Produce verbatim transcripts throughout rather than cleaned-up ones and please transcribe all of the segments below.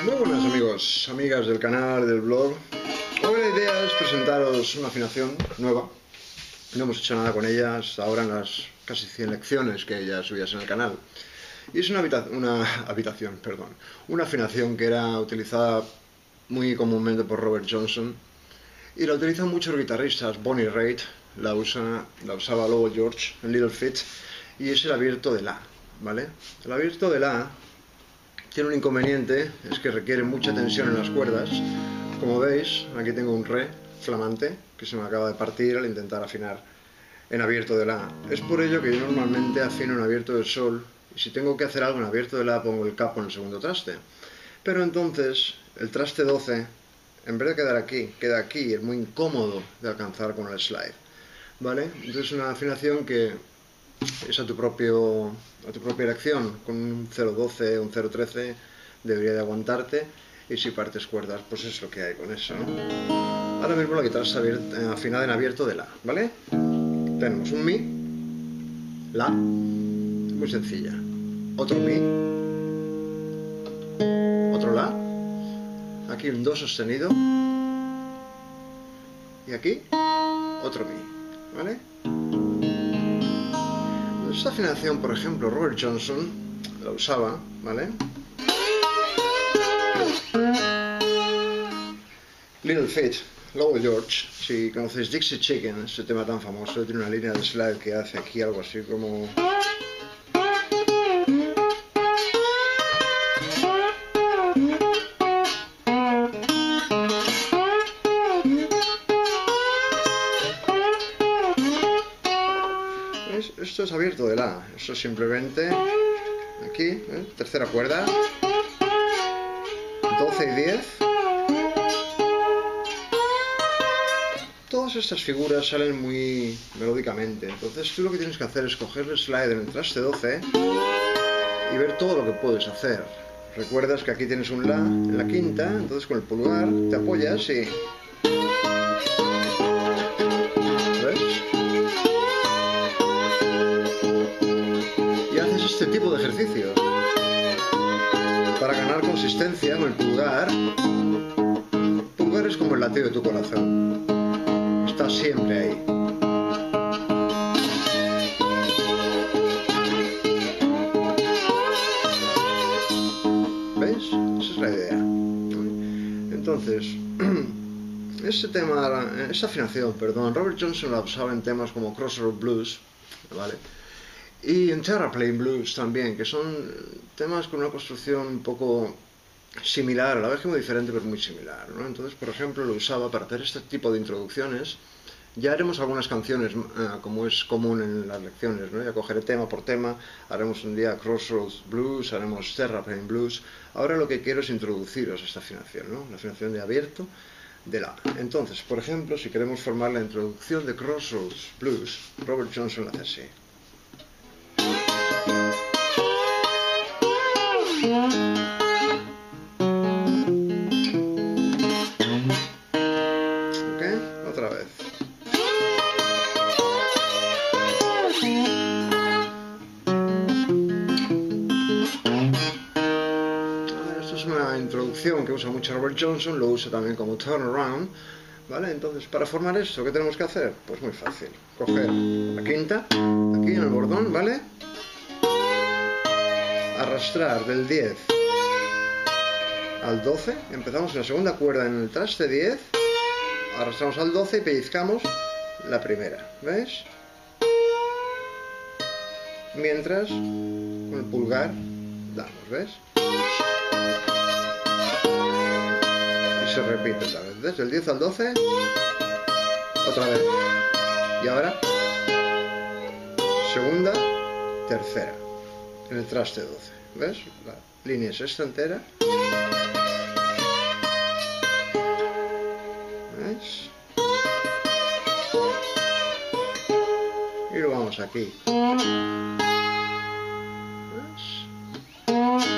Muy buenas amigos, amigas del canal, del blog. Hoy la idea es presentaros una afinación nueva. No hemos hecho nada con ella hasta ahora en las casi cien lecciones que ya subías en el canal. Y es una, habita una habitación, perdón, una afinación que era utilizada muy comúnmente por Robert Johnson y la utilizan muchos guitarristas. Bonnie Raitt la, usa, la usaba Lowell George en Little Feat, y es el abierto de La, ¿vale? El abierto de La tiene un inconveniente, es que requiere mucha tensión en las cuerdas. Como veis, aquí tengo un Re flamante que se me acaba de partir al intentar afinar en abierto de La. Es por ello que yo normalmente afino en abierto de Sol, y si tengo que hacer algo en abierto de La pongo el capo en el segundo traste. Pero entonces el traste doce, en vez de quedar aquí, queda aquí, y es muy incómodo de alcanzar con el slide, ¿vale? Entonces es una afinación que es a tu, propio, a tu propia elección. Con un cero doce o un cero trece debería de aguantarte, y si partes cuerdas, pues es lo que hay con eso, ¿no? Ahora mismo la guitarra está afinada en abierto de La, ¿vale? Tenemos un Mi, La, muy sencilla, otro Mi, otro La, aquí un Do sostenido, y aquí otro Mi, ¿vale? Esta afinación, por ejemplo, Robert Johnson la usaba, ¿vale? Little Feat, Lowell George, si conocéis Dixie Chicken, ese tema tan famoso, tiene una línea de slide que hace aquí algo así como... ¿Veis? Esto es abierto de La, esto es simplemente aquí, ¿eh? Tercera cuerda, doce y diez. Todas estas figuras salen muy melódicamente, entonces tú lo que tienes que hacer es coger el slide en el traste doce y ver todo lo que puedes hacer. Recuerdas que aquí tienes un La en la quinta, entonces con el pulgar te apoyas y... ¿ves? Y haces este tipo de ejercicios para ganar consistencia con el pulgar. El pulgar es como el latido de tu corazón. Está siempre ahí. ¿Veis? Esa es la idea. Entonces, este tema, esta afinación, perdón, Robert Johnson la usaba en temas como Crossroad Blues, ¿vale? Y en Terraplane Blues también, que son temas con una construcción un poco similar, a la vez que muy diferente, pero muy similar, ¿no? Entonces, por ejemplo, lo usaba para hacer este tipo de introducciones. Ya haremos algunas canciones, eh, como es común en las lecciones, ¿no? Ya cogeré tema por tema, haremos un día Crossroads Blues, haremos Terraplane Blues. Ahora lo que quiero es introduciros esta afinación, ¿no? La afinación de abierto de La. Entonces, por ejemplo, si queremos formar la introducción de Crossroads Blues, Robert Johnson la hace así. Otra vez. Esto es una introducción que usa mucho Robert Johnson, lo usa también como turnaround, ¿vale? Entonces, para formar esto, ¿qué tenemos que hacer? Pues muy fácil. Coger la quinta, aquí en el bordón, ¿vale? Arrastrar del diez al doce, empezamos en la segunda cuerda en el traste diez, arrastramos al doce y pellizcamos la primera, ¿veis? Mientras con el pulgar damos, ¿ves? Y se repite otra vez, desde el diez al doce, otra vez, y ahora segunda, tercera en el traste doce, ¿ves? La línea es esta entera, ¿ves? Y lo vamos aquí, ¿ves?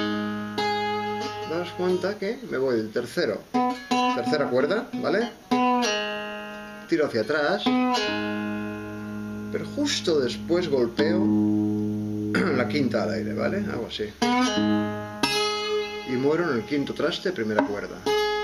Daos cuenta que me voy del tercero, tercera cuerda, ¿vale? Tiro hacia atrás, pero justo después golpeo la quinta al aire, ¿vale? Hago así. y muero en el quinto traste, primera cuerda.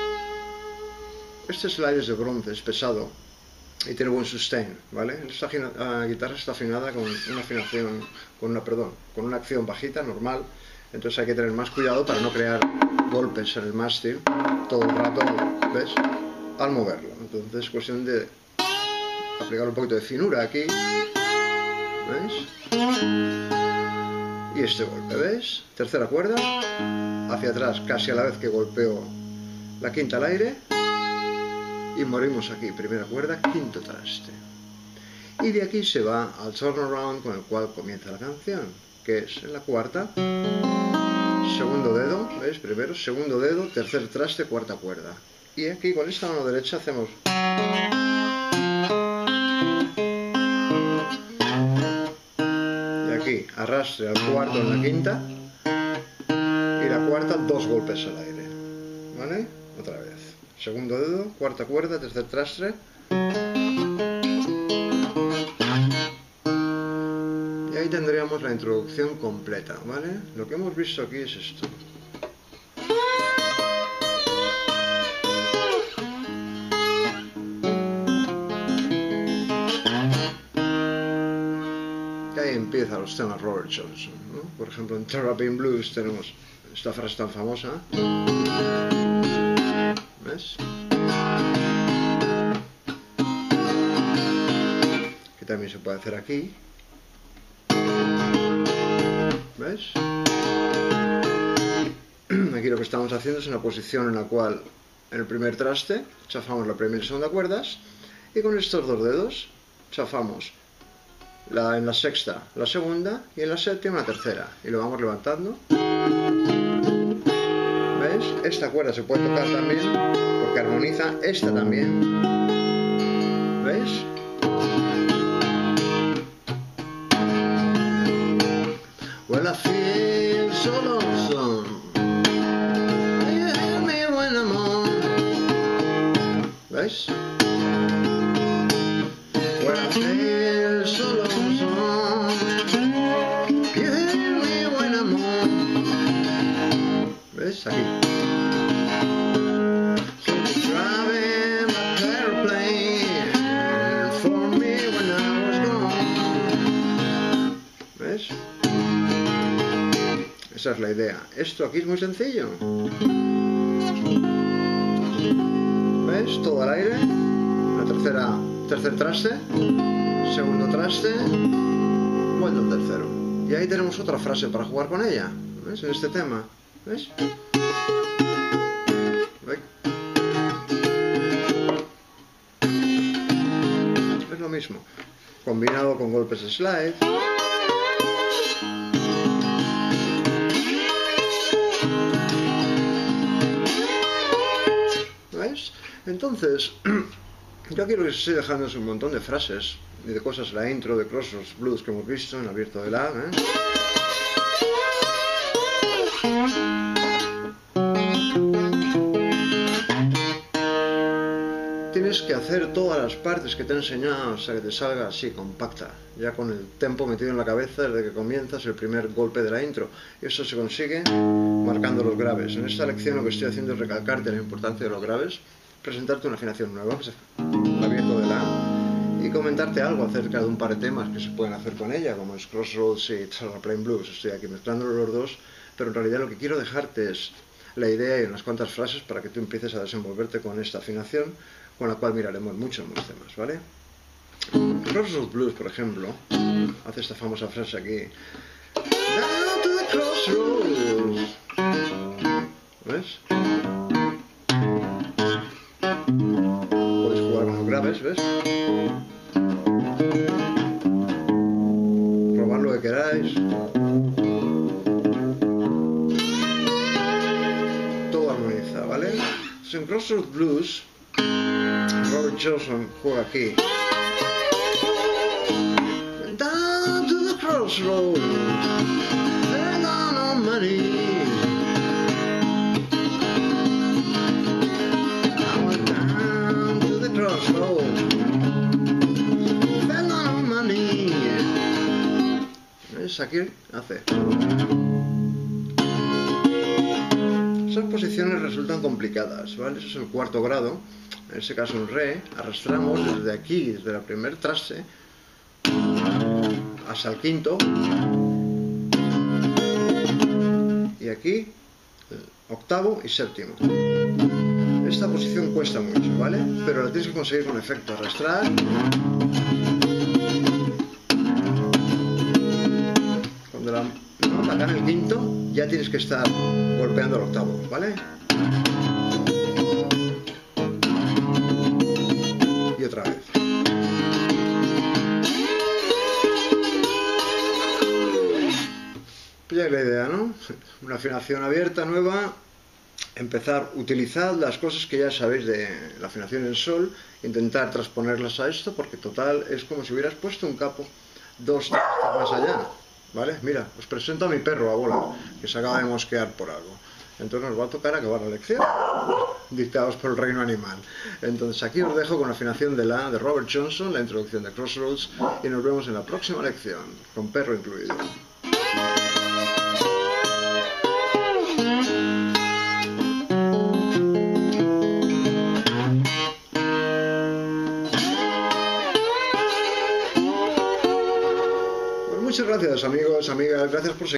Este slide es de bronce, es pesado y tiene buen sustain, ¿vale? Esta uh, guitarra está afinada con una afinación, con una, perdón, con una acción bajita, normal, entonces hay que tener más cuidado para no crear golpes en el mástil todo el rato, ¿ves? Al moverlo. Entonces es cuestión de aplicar un poquito de finura aquí, ¿ves? Y este golpe, ¿ves? Tercera cuerda, hacia atrás casi a la vez que golpeo la quinta al aire. Y morimos aquí, primera cuerda, quinto traste. Y de aquí se va al turnaround con el cual comienza la canción, que es en la cuarta, segundo dedo, ¿veis? Primero, segundo dedo, tercer traste, cuarta cuerda. Y aquí con esta mano derecha hacemos... Y aquí arrastre al cuarto en la quinta, y la cuarta, dos golpes al aire, ¿vale? Otra vez. Segundo dedo, cuarta cuerda, tercer traste. Y ahí tendríamos la introducción completa, ¿vale? Lo que hemos visto aquí es esto. Y ahí empiezan los temas Robert Johnson, ¿no? Por ejemplo, en Terrapin Blues tenemos esta frase tan famosa. ¿Ves? Que también se puede hacer aquí. ¿Ves? Aquí lo que estamos haciendo es una posición en la cual en el primer traste chafamos la primera y segunda cuerdas y con estos dos dedos chafamos la, en la sexta la segunda y en la séptima la tercera y lo vamos levantando. ¿Ves? Esta cuerda se puede tocar también porque armoniza esta también. ¿Ves? Well, I feel so lonesome. You hear me when I'm on. ¿Ves? Well, I feel so lonesome. You hear me when I'm on. ¿Ves? Aquí. Driving my airplane for me when I was gone. ¿Ves? Esa es la idea. Esto aquí es muy sencillo. ¿Ves? Todo al aire. La tercera, tercer traste. Segundo traste. Vuelta al tercero. Y ahí tenemos otra frase para jugar con ella. ¿Ves? En este tema. ¿Ves? ¿Ves? Es lo mismo. Combinado con golpes de slide. ¿Ves? Entonces, yo aquí lo que os estoy dejando es un montón de frases y de cosas, la intro de Crossroads Blues que hemos visto en Abierto de La, ¿eh? Tienes que hacer todas las partes que te he enseñado hasta que te salga así, compacta, ya con el tempo metido en la cabeza desde que comienzas el primer golpe de la intro. Y eso se consigue marcando los graves. En esta lección lo que estoy haciendo es recalcarte la importancia de los graves, presentarte una afinación nueva, que es Abierto de La, y comentarte algo acerca de un par de temas que se pueden hacer con ella, como es Crossroads y Terrapin Blues. Estoy aquí mezclando los dos, pero en realidad lo que quiero dejarte es la idea y unas cuantas frases para que tú empieces a desenvolverte con esta afinación, con la cual miraremos muchos más temas, ¿vale? Crossroads Blues, por ejemplo, hace esta famosa frase aquí. Down to the crossroads. ¿Ves? Puedes jugar con los graves, ¿ves? Probar lo que queráis. Todo armoniza, ¿vale? Entonces, en Crossroads Blues, Robert Johnson juega aquí. Down to the crossroads, fell on our money. I went down to the crossroads, fell on our money. ¿Ves? Aquí hace. Esas posiciones resultan complicadas, ¿vale? Eso es el cuarto grado, en este caso un re. Arrastramos desde aquí, desde la primer traste, hasta el quinto. Y aquí, octavo y séptimo. Esta posición cuesta mucho, ¿vale? Pero la tienes que conseguir con efecto. Arrastrar. Cuando la nota acá en el quinto, ya tienes que estar golpeando el octavo, ¿vale? Y otra vez. Pues ya es la idea, ¿no? Una afinación abierta, nueva. Empezar, utilizad las cosas que ya sabéis de la afinación en sol, intentar transponerlas a esto, porque total es como si hubieras puesto un capo dos más allá, ¿vale? Mira, os presento a mi perro, a Bola, que se acaba de mosquear por algo. Entonces nos va a tocar acabar la lección, dictados por el reino animal. Entonces aquí os dejo con la afinación de la de Robert Johnson, la introducción de Crossroads, y nos vemos en la próxima lección, con perro incluido. Muchas gracias, amigos, amigas, gracias por seguir.